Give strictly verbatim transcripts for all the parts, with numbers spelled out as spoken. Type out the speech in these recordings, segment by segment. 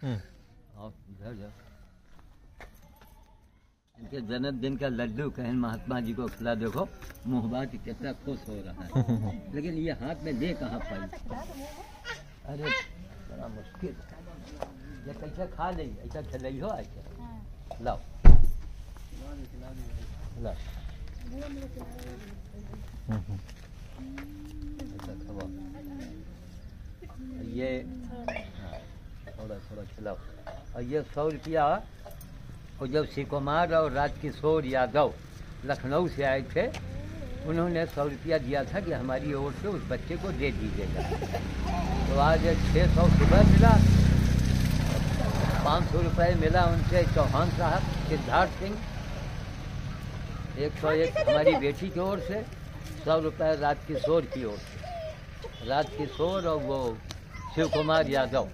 और इधर जाओ। इनके जन्मदिन का लड्डू कहन महात्मा जी को खिला, देखो मुँह बात कितना खुश हो रहा है, लेकिन ये हाथ में दे कहाँ पाई। अरे बड़ा मुश्किल, ये कैसे खा ले, ऐसा खिलाई हो ऐसा। लाओ लाओ ऐसा खवाओ, ये हाँ, थोड़ा थोड़ा खिलाओ। और ये सौ रुपया, और जब श्री कुमार और राजकिशोर यादव लखनऊ से आए थे, उन्होंने सौ रुपया दिया था कि हमारी ओर से उस बच्चे को दे दीजिएगा। तो आज छः सौ सुबह मिला, पाँच सौ रुपये मिला उनसे चौहान साहब सिद्धार्थ सिंह, एक सौ एक हमारी बेटी की ओर से, सौ रुपये राजकिशोर की ओर से, राजकिशोर और वो शिव कुमार यादव।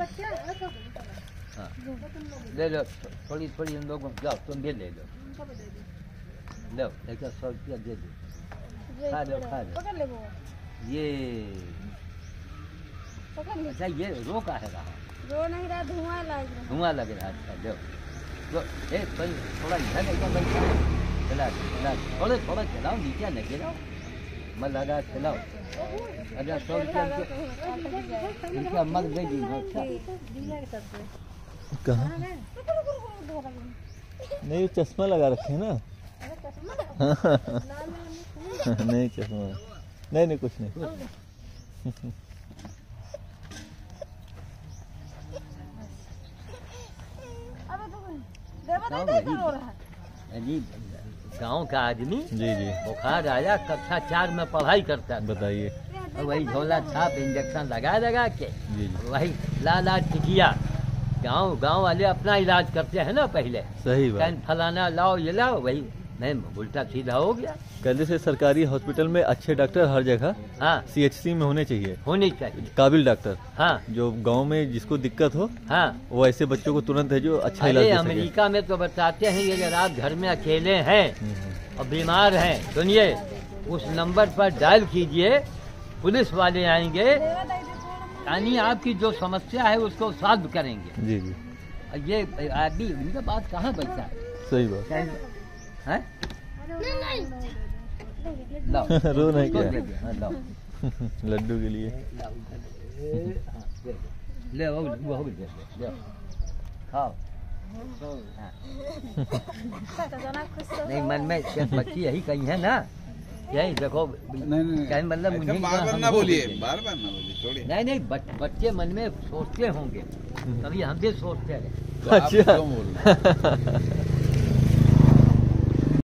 हाँ ले लो, थोड़ी थोड़ी उन लोगों को, जाओ तुम भी ले लो, लो एक सौ रुपया दे दो, खा लो खा लो। ये अच्छा ये रो का है रहा, रो नहीं रहा, धुआं लग रहा, धुआं लग रहा है। लो लो, ए थोड़ा इधर लेकर चला चला, थोड़ा थोड़ा चलाओ, नीचे न गिराओ, मत लगा चलाओ। अगर सौ रुपया इनकी अम्मा दे दी। अच्छा कहाँ नहीं, चश्मा लगा रखे ना। नहीं चश्मा नहीं नहीं कुछ नहीं। जी गांव का आदमी जी जी बुखार आया, कक्षा चार में पढ़ाई करता है, बताइए। और वही झोला छाप इंजेक्शन लगा लगा के जी जी वही लाला टिकिया, गांव गांव वाले अपना इलाज करते हैं ना पहले, सही बात। कहीं फलाना लाओ ये लाओ, वही मैं उल्टा सीधा हो गया। कहते से सरकारी हॉस्पिटल में अच्छे डॉक्टर हर जगह, हाँ सीएचसी में होने चाहिए, होनी चाहिए काबिल डॉक्टर। हाँ जो गांव में जिसको दिक्कत हो, हाँ वो ऐसे बच्चों को तुरंत है जो अच्छा इलाज अरे दे सके। अमेरिका में तो बताते हैं कि अगर आप घर में अकेले हैं और बीमार हैं, सुनिए उस नंबर पर डायल कीजिए, पुलिस वाले आएंगे, यानी आपकी जो समस्या है उसको सॉल्व करेंगे। जी जी और ये आदमी उनके पास कहाँ बैठा है, सही बात। हैं? लाओ रो नहीं दो क्या दे दे, हाँ, लाओ लड्डू के लिए। लाओ, इधर हाँ, दे दे। ले वो वो हो गया, ले ले, खाओ। हाँ। नहीं मन में सिर्फ बच्ची यही कही है ना, यही देखो कहने मतलब मुझे बार बार ना बोलिए, बार बार ना बोलिए, छोड़िए। नहीं नहीं बच, बच्चे मन में सोचते होंगे, कभी हम भी सोचते हैं। तो आप क्यों बोल रहे हैं?